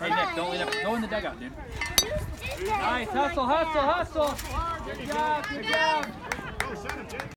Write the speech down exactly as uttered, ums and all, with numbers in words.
Hey, Nick, don't lean up. Go in the dugout, dude. Nice. Hustle, hustle, hustle. Good job, good job.